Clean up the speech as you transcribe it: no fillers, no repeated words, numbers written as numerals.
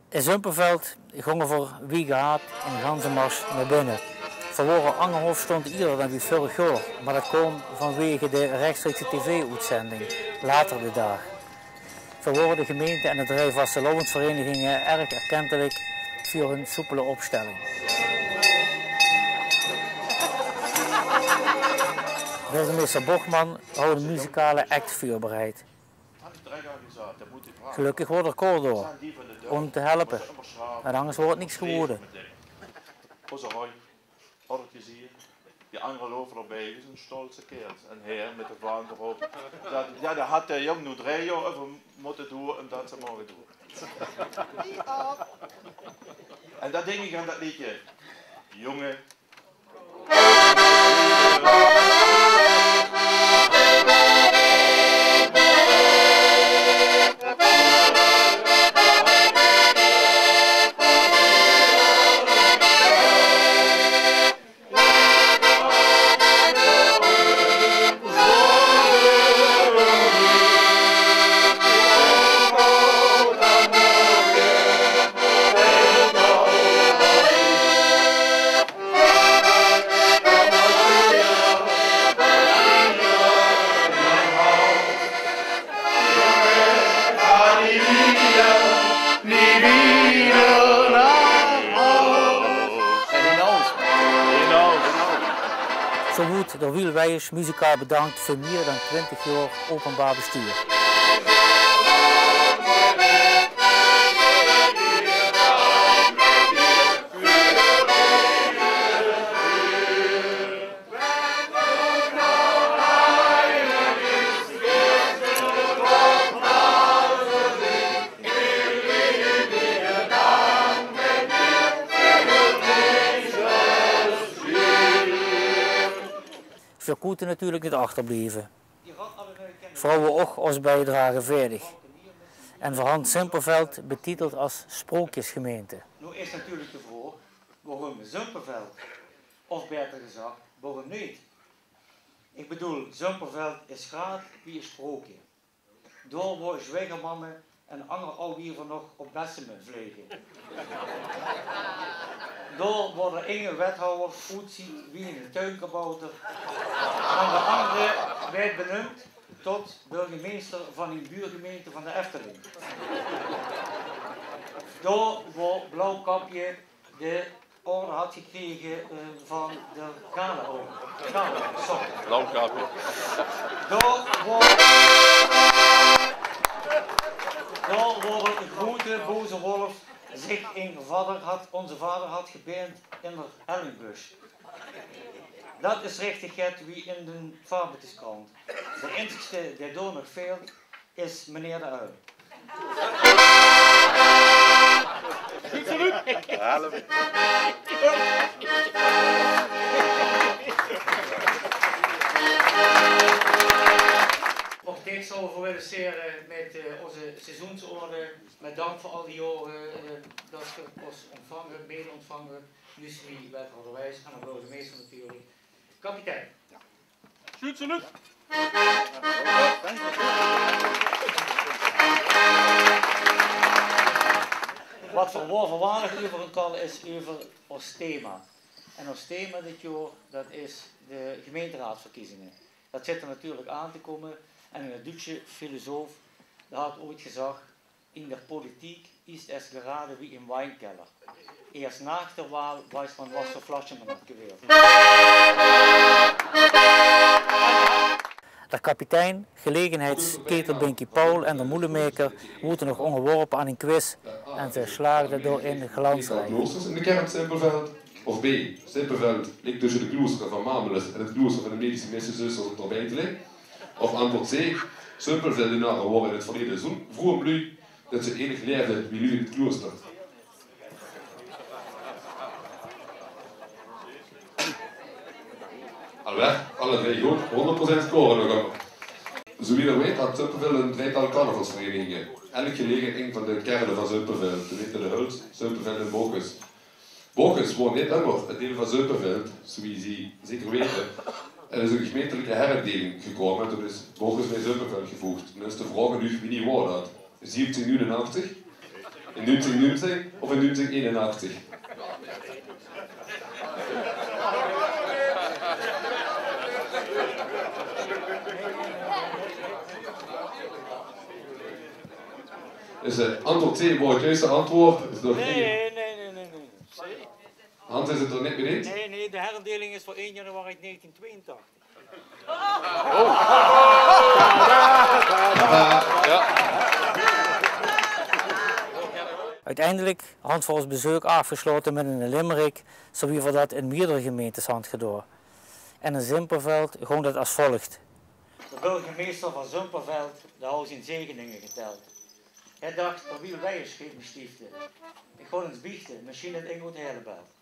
In Zumperveld gingen voor wie gehad in ganzenmars naar binnen. Verloren Angerhof stond eerder dan wie vorig jaar, maar dat kwam vanwege de rechtstreekse tv-uitzending later de dag. Verloren de gemeente en de drie vastelovensverenigingen erg erkentelijk voor hun soepele opstelling. Burgemeester Bochman houdt een muzikale act voorbereid. Gelukkig wordt er kool door om te helpen, en anders wordt het niks geworden. Die andere lopen erbij, is een stolze kerel. Een heer met de vlaam erop. Ja, dat had de jong nu 3 jaar even moeten doen en dat ze mogen doen. En dat ding aan dat liedje. Jongen. Zo wordt door Wielwijers muzikaal bedankt voor meer dan 20 jaar openbaar bestuur. Voor Koeten natuurlijk niet achterblijven. Vrouwen ook als bijdrage verdig. En voor Hans Zumperveld betiteld als sprookjesgemeente. Nu is natuurlijk de vraag waarom Zumperveld, of beter gezegd, waarom niet? Ik bedoel, Zumperveld is graag wie een sprookje. Door waar zwijgermannen en andere alwieven nog op Bessemen vliegen. Door worden enge wethouder uitziet wie een tuinkabouter. En de andere werd benoemd tot burgemeester van een buurgemeente van de Efteling. Door waar Blauwkapje de orde had gekregen van de Galeoor. Blauwkapje. Door waar de grote boze wolf zich onze vader had gebeend in de Hellingbus. Dat is rechtigheid wie in de Fabertuskrant. De enige die door nog veelt is meneer de Uil. Ook dit zullen we willen zeren met onze seizoensorde. Met dank voor al die jaren dat je ons ontvangen, mede ontvangen. Nu is wie wethouderwijs en de burgemeester natuurlijk. Kapitein. Schuut ze lucht. Wat verwaardig over een kal is over ons thema. En ons thema dit jaar, dat is de gemeenteraadsverkiezingen. Dat zit er natuurlijk aan te komen. En een Duitse filosoof had ooit gezegd, in de politiek is het geraden wie in wijnkeller. Eerst na de waal weiß man was voor Flasche man had geweerd. De kapitein, gelegenheidsketel Binky Paul en de moelenmaker moeten nog onderworpen aan een quiz en ze slaagden door in de glansrij. Kloosters in de kern Zumperveld? Of B. Zumperveld ligt tussen de kloosters van Mameles en het klooster van de medische missenzusters op Torbijtelijk? Of antwoord C. Zumperveldenaren worden in het verleden zo vroeg blij dat ze enig leerden wie nu in het klooster. Alweer, alle drie goed, 100% scoren nog op. Zo wie weet had Zumperveld een drietal carnavalsverenigingen. Elk gelegen in een van de kernen van Zumperveld, te weten de Huls, Zumperveld en Bochus. Bochus woont niet immer het deel van Zumperveld, zoals ze zeker weten. Er is een gemeentelijke herindeling gekomen, toen is Bochus bij Zumperveld gevoegd. En dan is de vraag nu wie niet waar dat. 1789? In 1990 of in 1981? Dus antwoord C wordt het juiste antwoord. Is Nee. Hans is het er niet mee eens? Nee, de herindeling is voor 1 januari 1982. Uiteindelijk had voor ons bezoek afgesloten met een limerick, zoals we dat in meerdere gemeentes hadden gedaan. En in Zimperveld ging dat als volgt. De burgemeester van Zimperveld, de houdt zijn zegeningen geteld. Hij dacht, voor wie wij een scheep stiefde. Ik ga eens biechten, misschien het Ingoed Herenbelt.